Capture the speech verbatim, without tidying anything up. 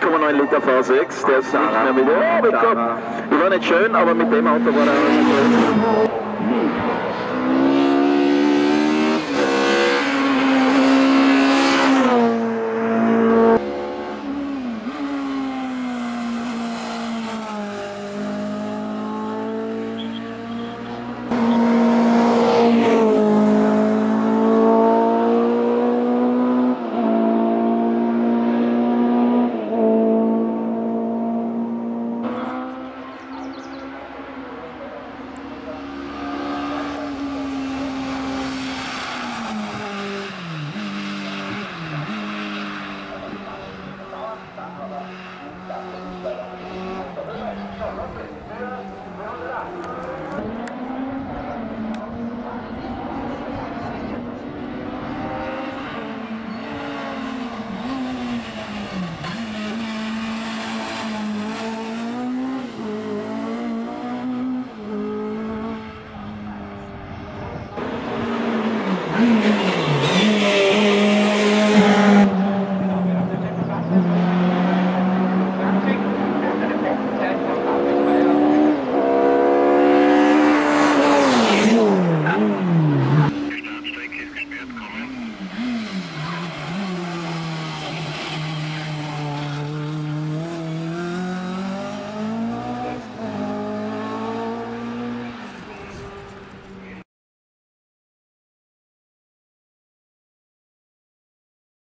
Komma neun Liter V sechs, der ist nicht mehr mit. Oh, mit Gott. Die war nicht schön, aber mit dem Auto war er auch nicht schön. Mm-hmm.